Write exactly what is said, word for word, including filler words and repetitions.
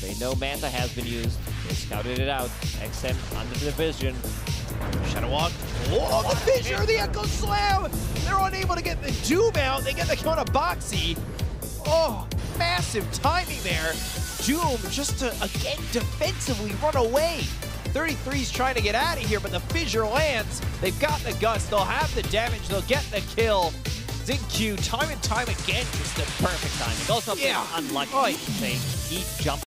They know Manta has been used. They scouted it out. X M under the vision. Shadow Walk. Oh, the Fissure, the Echo Slam! They're unable to get the Doom out. They get the count of Boxy. Oh, massive timing there. Doom just to, again, defensively run away. thirty-three's trying to get out of here, but the Fissure lands. They've got the guts. They'll have the damage. They'll get the kill. XinQ, time and time again, It's the perfect timing. Also, Yeah. unlucky. Oi. They keep jumping.